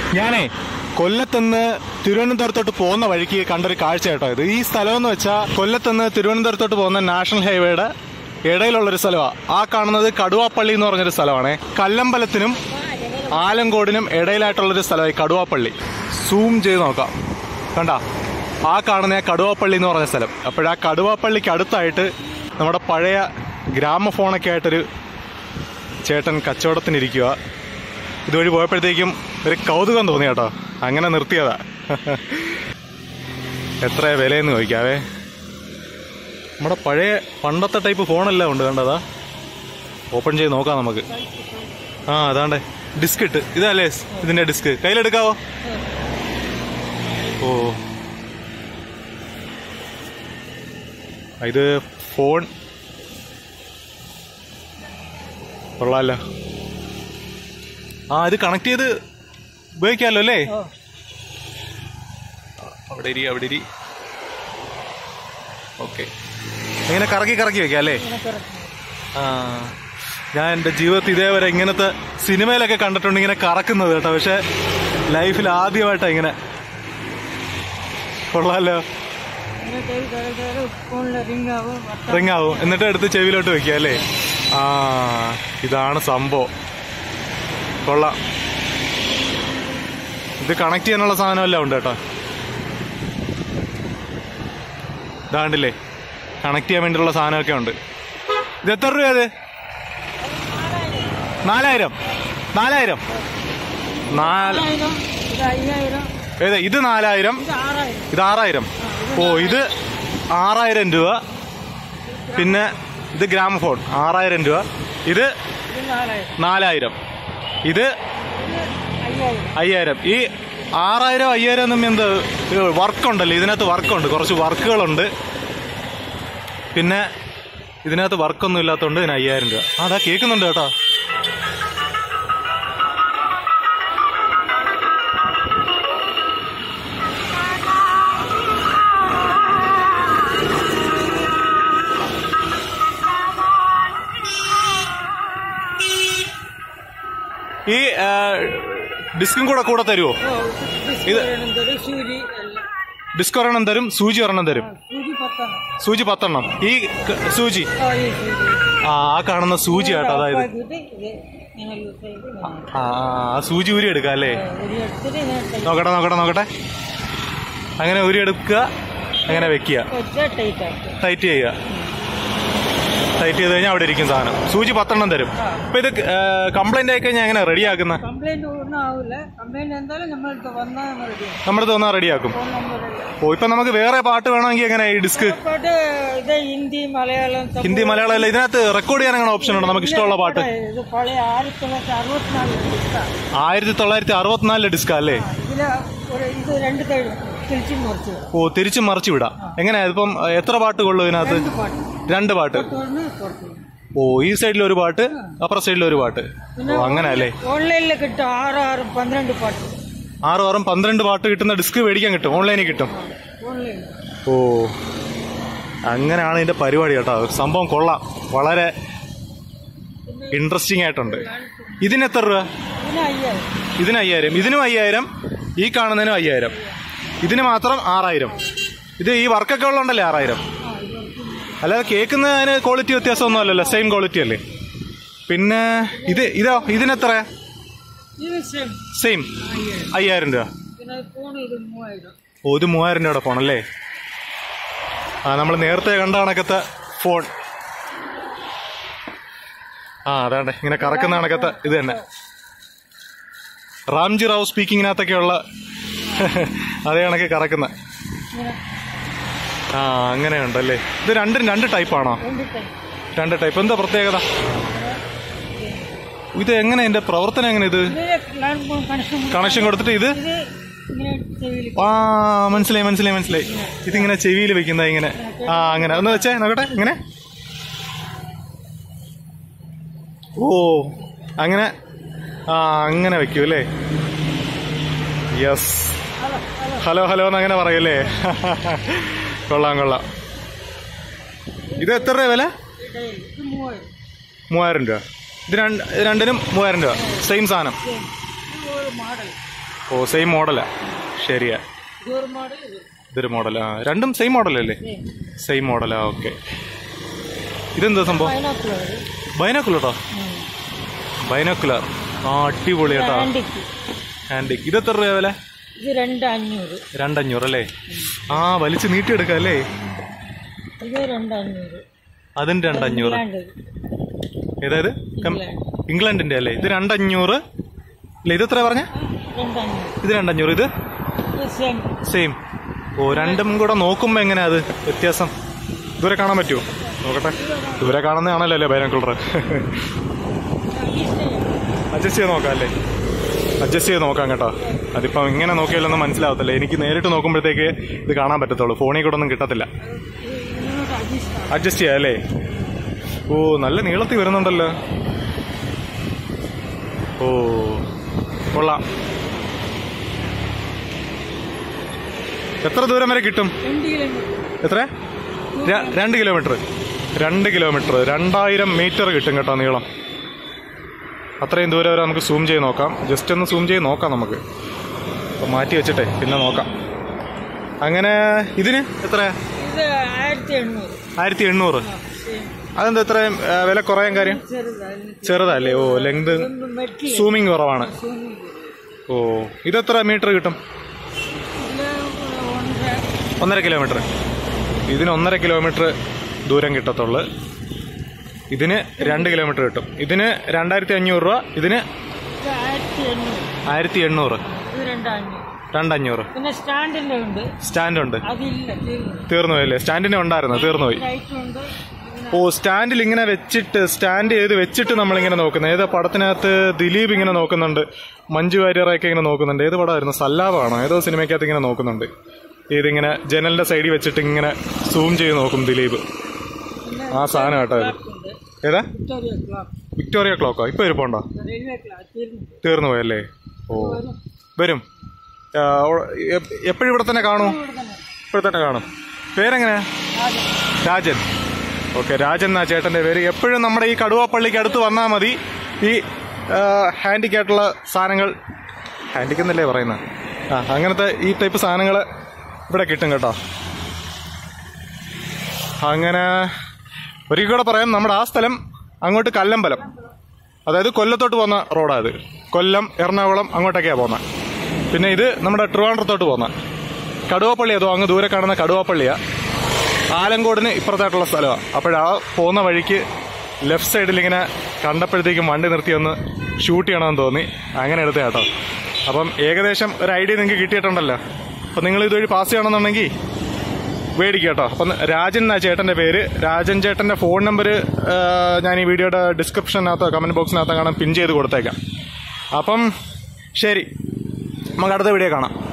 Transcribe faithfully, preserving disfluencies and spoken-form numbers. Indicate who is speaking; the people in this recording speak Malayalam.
Speaker 1: ഞാനേ കൊല്ലത്തുനിന്ന് തിരുവനന്തപുരത്തോട്ട് പോകുന്ന വഴിക്ക് കണ്ടൊരു കാഴ്ച കേട്ടോ ഇത്. ഈ സ്ഥലം എന്ന് വെച്ചാൽ കൊല്ലത്തുനിന്ന് തിരുവനന്തപുരത്തോട്ട് പോകുന്ന നാഷണൽ ഹൈവേയുടെ ഇടയിലുള്ളൊരു സ്ഥലമാണ്. ആ കാണുന്നത് കടുവാപ്പള്ളി എന്ന് പറഞ്ഞൊരു സ്ഥലമാണ്. കല്ലമ്പലത്തിനും ആലങ്കോടിനും ഇടയിലായിട്ടുള്ളൊരു സ്ഥലമായി കടുവാപ്പള്ളി. സൂം ചെയ്ത് നോക്കാം, കണ്ട ആ കാണുന്ന കടുവാപ്പള്ളി എന്ന് പറഞ്ഞ സ്ഥലം. അപ്പോഴാ കടുവാപ്പള്ളിക്ക് അടുത്തായിട്ട് നമ്മുടെ പഴയ ഗ്രാമഫോണൊക്കെ ആയിട്ടൊരു ചേട്ടൻ കച്ചവടത്തിനിരിക്കുക. ഇതുവഴി പോയപ്പോഴത്തേക്കും ഒരു കൗതുകം തോന്നി കേട്ടോ, അങ്ങനെ നിർത്തിയതാ. എത്ര വിലയെന്ന് ചോദിക്കാവേ. നമ്മുടെ പഴയ പണ്ടത്തെ ടൈപ്പ് ഫോണെല്ലാം ഉണ്ട്, കണ്ടതാ. ഓപ്പൺ ചെയ്ത് നോക്കാം നമുക്ക്. ആ അതാണ്ടേ ഡിസ്ക് ഇട്ട്, ഇതല്ലേ ഇതിന്റെ ഡിസ്ക്, കയ്യിലെടുക്കാവോ? ഓ ഇത് ഫോൺ കൊള്ളാലോ. ആ ഇത് കണക്ട് ചെയ്ത് ഉപയോഗിക്കാമല്ലോ അല്ലേ? അവിടെ ഇരി അവിടെ ഇരി. ഓക്കെ, ഇങ്ങനെ കറക്കി കറക്കി വെക്കാം അല്ലേ? ആ ഞാൻ എൻ്റെ ജീവിതത്തിൽ ഇതേവരെ ഇങ്ങനത്തെ സിനിമയിലൊക്കെ കണ്ടിട്ടുണ്ട് ഇങ്ങനെ കറക്കുന്നത് കേട്ടോ, പക്ഷെ ലൈഫിൽ ആദ്യമായിട്ടാണ് ഇങ്ങനെ. കൊള്ളാലോ. റിംഗ് ആവും, എന്നിട്ട് എടുത്ത് ചെവിയിലോട്ട് വെക്കുക അല്ലേ? ആ ഇതാണ് സംഭവം. കൊള്ളാം. ഇത് കണക്ട് ചെയ്യാനുള്ള സാധനമെല്ലാം ഉണ്ട് കേട്ടോ. ഇതാണ്ടില്ലേ, കണക്ട് ചെയ്യാൻ വേണ്ടിയുള്ള സാധനമൊക്കെ ഉണ്ട്. ഇത് എത്ര രൂപ? അത് നാലായിരം നാലായിരം ഏതാ? ഇത് നാലായിരം, ഇത് ആറായിരം. ഓ ഇത് ആറായിരം രൂപ. പിന്നെ ഇത് ഗ്രാമഫോൺ ആറായിരം രൂപ. ഇത് നാലായിരം. ഇത് അയ്യായിരം. ഈ ആറായിരം അയ്യായിരം ഒന്നും എന്ത് വർക്കുണ്ടല്ലോ, ഇതിനകത്ത് വർക്കുണ്ട്, കുറച്ച് വർക്കുകളുണ്ട്. പിന്നെ ഇതിനകത്ത് വർക്കൊന്നും ഇല്ലാത്തതുകൊണ്ട് ഇതിന് അയ്യായിരം രൂപ. അതാ കേൾക്കുന്നുണ്ട് കേട്ടോ. ഈ ഡിസ്കും കൂടെ കൂടെ തരുമോ? ഇത് ഡിസ്ക് ഒരെണ്ണം തരും, സൂചി ഒരെണ്ണം തരും. സൂചി പത്തെണ്ണം. ഈ സൂചി ആ ആ കാണുന്ന സൂചി കേട്ടോ. അതായത് ആ ആ സൂചി ഊരി എടുക്കാം അല്ലേ? നോക്കട്ടെ നോക്കട്ടെ നോക്കട്ടെ. അങ്ങനെ ഊരി എടുക്കുക, അങ്ങനെ വെക്കുക, ടൈറ്റ് ചെയ്യുക. ടൈറ്റ് ചെയ്ത് കഴിഞ്ഞാൽ അവിടെ ഇരിക്കും സാധനം. സൂചി പത്തെണ്ണം തരും. അപ്പൊ ഇത് കംപ്ലൈന്റ് ആയി കഴിഞ്ഞാൽ എങ്ങനെ റെഡി ആക്കുന്ന? നമ്മുടെ വന്നാൽ റെഡിയാക്കും. ഓ ഇപ്പൊ നമുക്ക് വേറെ പാട്ട് വേണമെങ്കിൽ എങ്ങനെ ഈ ഡിസ്ക്? ഹിന്ദി മലയാളം അല്ല, ഇതിനകത്ത് റെക്കോർഡ് ചെയ്യാൻ അങ്ങനെ ഓപ്ഷൻ ഉണ്ടോ? നമുക്ക് ഇഷ്ടമുള്ള പാട്ട്. ആയിരത്തി തൊള്ളായിരത്തി അറുപത്തിനാലിലെ ഡിസ്കാ അല്ലേ? ഓ തിരിച്ചും മറിച്ചു വിടാം. എങ്ങനെയാ ഇപ്പം എത്ര പാട്ട് കൊള്ളു ഇതിനകത്ത്? രണ്ട് പാട്ട്. ഓ ഈ സൈഡിൽ ഒരു പാട്ട്, അപ്പുറ സൈഡിൽ ഒരു പാട്ട്. ഓ അങ്ങനെ അല്ലേ? ഓൺലൈനിൽ കിട്ടും ആറ് ആറും പന്ത്രണ്ട് പാട്ട്. ആറും ആറും പന്ത്രണ്ട് പാട്ട് കിട്ടുന്ന ഡിസ്ക് മേടിക്കാൻ കിട്ടും, ഓൺലൈനിൽ കിട്ടും. ഓ അങ്ങനെയാണ് ഇതിന്റെ പരിപാടി കേട്ടോ. സംഭവം കൊള്ളാം, വളരെ ഇൻട്രസ്റ്റിംഗ് ആയിട്ടുണ്ട്. ഇതിന് എത്ര രൂപ? ഇതിന് അയ്യായിരം. ഇതിനും അയ്യായിരം, ഈ കാണുന്നതിനും അയ്യായിരം. ഇതിന് മാത്രം ആറായിരം. ഇത് ഈ വർക്കൊക്കെ ഉള്ളതുകൊണ്ടല്ലേ ആറായിരം? അല്ലാതെ കേൾക്കുന്നതിന് ക്വാളിറ്റി വ്യത്യാസമൊന്നും അല്ലല്ലോ, സെയിം ക്വാളിറ്റി അല്ലേ? പിന്നെ ഇത് ഇതോ? ഇതിനെത്ര? സെയിം അയ്യായിരം രൂപ. ഓ ഇത് മൂവായിരം രൂപയുടെ ഫോണല്ലേ? ആ നമ്മൾ നേരത്തെ കണ്ട കണക്കത്തെ ഫോൺ. ആ അതാണ്ട് ഇങ്ങനെ കറക്കുന്ന കണക്കത്തെ ഇത് തന്നെ. റാംജി റാവു സ്പീക്കിങ്ങിനകത്തൊക്കെയുള്ള അതേ കണക്ക് കറക്കുന്ന. ആ അങ്ങനെയുണ്ടല്ലേ? ഇത് രണ്ടും രണ്ട് ടൈപ്പാണോ? രണ്ട് ടൈപ്പ്. എന്താ പ്രത്യേകത? ഇത് എങ്ങനെ ഇതിന്റെ പ്രവർത്തനം എങ്ങനെ? ഇത് കണക്ഷൻ കൊടുത്തിട്ട് ഇത് ആ മനസ്സിലായി മനസ്സിലായി മനസ്സിലായി. ഇതിങ്ങനെ ചെവിയിൽ വെക്കുന്ന ഇങ്ങനെ. ആ അങ്ങനെ ഒന്ന് വെച്ചേ നോക്കട്ടെ. ഇങ്ങനെ ഓ അങ്ങനെ. ആ അങ്ങനെ വെക്കൂ അല്ലേ? യെസ്. ഹലോ ഹലോ എന്ന് അങ്ങനെ പറയൂല്ലേ? കൊള്ളാം കൊള്ളാം. ഇത് എത്ര രൂപ വില? മൂവായിരം രൂപ. ഇത് രണ്ടിനും മൂവായിരം രൂപ. സെയിം സാധനം. ഓ സെയിം മോഡലാ. ശരിയാ, ഇതൊരു മോഡലാ. രണ്ടും സെയിം മോഡലല്ലേ? സെയിം മോഡലാ. ഓക്കെ. ഇതെന്താ സംഭവം? ബൈനോക്കുലറോ? ബൈനോക്കുലർ. ആ അടിപൊളി കേട്ടോ. ആന്റിക്. ഇത് എത്ര രൂപ വില? രണ്ടഞ്ഞൂറ് അല്ലേ? ആ വലിച്ച് നീട്ടിയെടുക്കാം അല്ലേ? അതിന് രണ്ടഞ്ഞൂറ്. ഏതായത് ഇംഗ്ലണ്ടിന്റെ അല്ലേ? ഇത് രണ്ടഞ്ഞൂറ് അല്ലേ? ഇത് എത്ര പറഞ്ഞ? ഇത് രണ്ടഞ്ഞൂറ്. ഇത് സെയിം. ഓ രണ്ടും കൂടെ നോക്കുമ്പോ എങ്ങനെയാ അത് വ്യത്യാസം? ദൂരെ കാണാൻ പറ്റുമോ? നോക്കട്ടെ. ദൂരെ കാണുന്നതാണല്ലോ അല്ലേ ബൈനോക്കുലർ? അഡ്ജസ്റ്റ് ചെയ്ത് നോക്കാം അല്ലേ? അഡ്ജസ്റ്റ് ചെയ്ത് നോക്കാം കേട്ടോ. അതിപ്പം ഇങ്ങനെ നോക്കിയാലൊന്നും മനസ്സിലാവത്തില്ല. എനിക്ക് നേരിട്ട് നോക്കുമ്പോഴത്തേക്ക് ഇത് കാണാൻ പറ്റത്തുള്ളൂ. ഫോണിൽ കൂടെ ഒന്നും കിട്ടത്തില്ല. അഡ്ജസ്റ്റ് ചെയ്യാം അല്ലേ? ഓ നല്ല നീളത്തിൽ വരുന്നുണ്ടല്ലോ. ഓ കൊള്ളാം. എത്ര ദൂരം വരെ കിട്ടും? എത്ര? രണ്ട് കിലോമീറ്റർ. രണ്ട് കിലോമീറ്റർ രണ്ടായിരം മീറ്റർ കിട്ടും കേട്ടോ നീളം. അത്രയും ദൂരം വരെ നമുക്ക് സൂം ചെയ്ത് നോക്കാം. ജസ്റ്റ് ഒന്ന് സൂം ചെയ്ത് നോക്കാം നമുക്ക്. അപ്പം മാറ്റി വെച്ചിട്ടെ പിന്നെ നോക്കാം. അങ്ങനെ ഇതിന് എത്ര? ആയിരത്തി എണ്ണൂറ്. അതെന്താ ഇത്ര വില കുറയാൻ കാര്യം? ചെറുതല്ലേ? ഓ ലെങ്ത് സൂമിങ് കുറവാണ്. ഓ ഇതെത്ര മീറ്റർ കിട്ടും? ഒന്നര കിലോമീറ്റർ. ഇതിന് ഒന്നര കിലോമീറ്റർ ദൂരം കിട്ടത്തുള്ളു. ഇതിന് രണ്ട് കിലോമീറ്റർ കിട്ടും. ഇതിന് രണ്ടായിരത്തി അഞ്ഞൂറ് രൂപ. ഇതിന് ആയിരത്തി എണ്ണൂറ്. രണ്ടഞ്ഞൂറ്. സ്റ്റാൻഡ് ഉണ്ട്. തീർന്നു പോയല്ലേ? സ്റ്റാൻഡിനെ ഉണ്ടായിരുന്നു, തീർന്നു പോയി. ഓ സ്റ്റാൻഡിൽ ഇങ്ങനെ വെച്ചിട്ട്, സ്റ്റാൻഡ് ചെയ്ത് വെച്ചിട്ട് നമ്മളിങ്ങനെ നോക്കുന്നത്. ഏതോ പടത്തിനകത്ത് ദിലീപ് ഇങ്ങനെ നോക്കുന്നുണ്ട്, മഞ്ജു വാര്യറൊക്കെ ഇങ്ങനെ നോക്കുന്നുണ്ട്. ഏത് പടമായിരുന്നു? സല്ലാപാണോ? ഏതോ സിനിമയ്ക്കകത്ത് ഇങ്ങനെ നോക്കുന്നുണ്ട്. ഇതിങ്ങനെ ജനലിന്റെ സൈഡിൽ വെച്ചിട്ട് ഇങ്ങനെ സൂം ചെയ്ത് നോക്കും ദിലീപ്. ആ സാധനം കേട്ടോ ഇത്. ഏതാ? വിക്ടോറിയ ക്ലോക്കോ? ഇപ്പൊ ഇരിപ്പുണ്ടോ? തീർന്നു പോയല്ലേ? ഓ വരും. എപ്പോഴും ഇവിടെ തന്നെ കാണുമോ? ഇവിടെ തന്നെ കാണും. പേരെങ്ങനെയാ? രാജൻ. ഓക്കെ, രാജൻ എന്നാ ചേട്ടന്റെ പേര്. എപ്പോഴും നമ്മുടെ ഈ കടുവാപ്പള്ളിക്ക് അടുത്ത് വന്നാൽ മതി. ഈ ഹാൻഡിക് ആയിട്ടുള്ള സാധനങ്ങൾ, ഹാൻഡിക് എന്നല്ലേ പറയുന്നത്, ആ അങ്ങനത്തെ ഈ ടൈപ്പ് സാധനങ്ങൾ ഇവിടെ കിട്ടും കേട്ടോ. അങ്ങനെ ഒരിക്കൽ കൂടെ പറയാം, നമ്മുടെ ആ സ്ഥലം അങ്ങോട്ട് കല്ലമ്പലം, അതായത് കൊല്ലത്തോട്ട് പോകുന്ന റോഡാണ്. ഇത് കൊല്ലം എറണാകുളം അങ്ങോട്ടൊക്കെയാണ് പോകുന്നത്. പിന്നെ ഇത് നമ്മുടെ ട്രിവാൻഡ്രത്തോട്ട് പോകുന്ന കടുവാപ്പള്ളി. അതോ അങ്ങ് ദൂരെ കാണുന്ന കടുവാപ്പള്ളിയാണ്. ആലങ്കോടിന് ഇപ്പുറത്തായിട്ടുള്ള സ്ഥലമാണ്. അപ്പോഴാ പോകുന്ന വഴിക്ക് ലെഫ്റ്റ് സൈഡിൽ ഇങ്ങനെ കണ്ടപ്പോഴത്തേക്കും വണ്ടി നിർത്തി ഒന്ന് ഷൂട്ട് ചെയ്യണമെന്ന് തോന്നി, അങ്ങനെ എടുത്ത കേട്ടോ. അപ്പം ഏകദേശം ഒരു ഐഡിയ നിങ്ങൾക്ക് കിട്ടിയിട്ടുണ്ടല്ലോ. അപ്പം നിങ്ങൾ ഇതുവഴി പാസ് ചെയ്യണമെന്നുണ്ടെങ്കിൽ മേടിക്കുക കേട്ടോ. അപ്പം രാജൻ എന്നാ ചേട്ടൻ്റെ പേര്. രാജൻ ചേട്ടൻ്റെ ഫോൺ നമ്പർ ഞാൻ ഈ വീഡിയോയുടെ ഡിസ്ക്രിപ്ഷനകത്തോ കമൻറ്റ് ബോക്സിനകത്തോ കാണാൻ പിൻ ചെയ്ത് കൊടുത്തേക്കാം. അപ്പം ശരി, നമുക്ക് അടുത്ത വീഡിയോ കാണാം.